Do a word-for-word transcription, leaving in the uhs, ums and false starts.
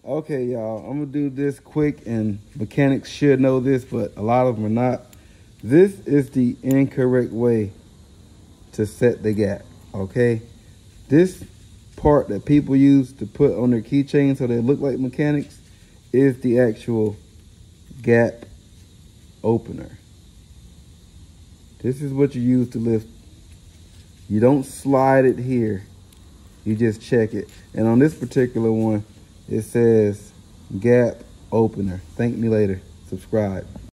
Okay, y'all, I'm gonna do this quick, and mechanics should know this, but a lot of them are not. This is the incorrect way to set the gap, okay? This part that people use to put on their keychain so they look like mechanics is the actual gap opener. This is what you use to lift. You don't slide it here. You just check it. And on this particular one, it says gap opener. Thank me later. Subscribe.